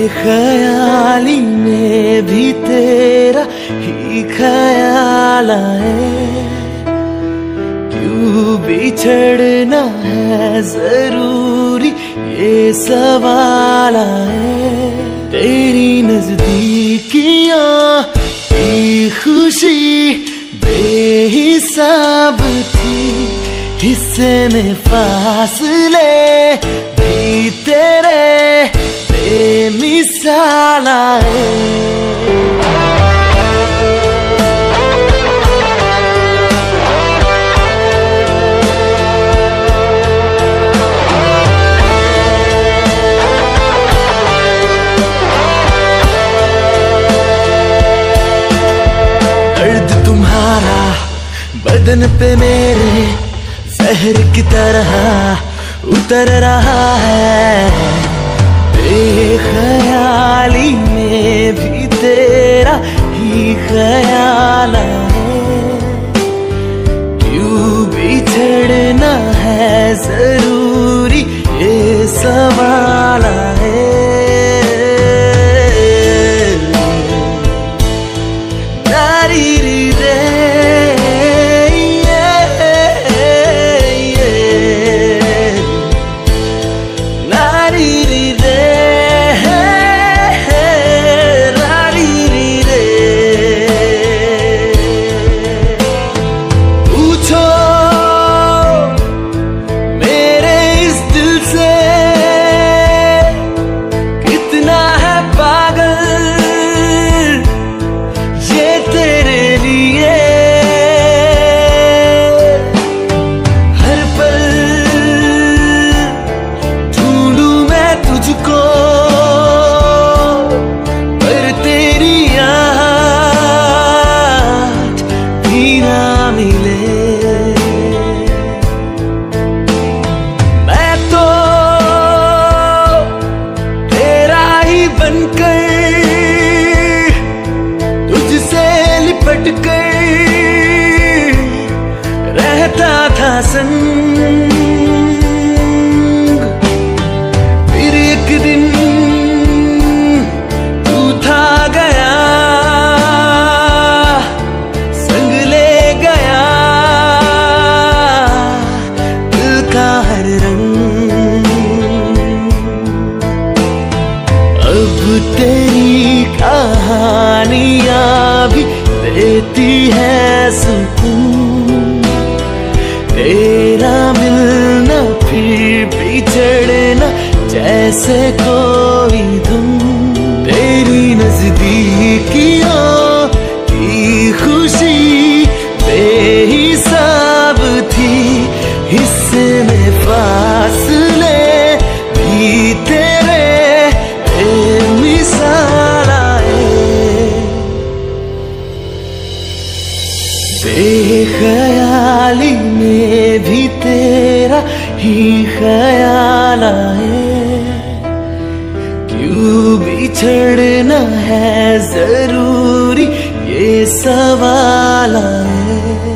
बेख्याली में भी तेरा ही ख्याल आए, क्यों बिछड़ना है जरूरी ये सवाल आए। तेरी नजदीकियां की खुशी बेहिसाब थी, हिस्से में फासले भी तेरे बेमिसाल आए। दर्द तुम्हारा बदन पे मेरे जहर की तरह उतर रहा है, बेख्याली में भी तेरा ही ख्याल आए, क्यों बिछड़ना है जरूरी ये सवाल आए। रहता था संग, फिर एक दिन तू था गया, संग ले गया दिल का हर रंग। अब तेरी कहानियां भी देती है सुकून, तेरा मिलना फिर बिछड़ना जैसे कोई धुन। तेरी नजदीकियों की खुशी बेहिसाब थी, हिस्से में फासले भी तेरे बेमिसाल आए। बेख्याली में भी तेरा ही ख्याल आए, क्यों बिछड़ना है जरूरी ये सवाल आए।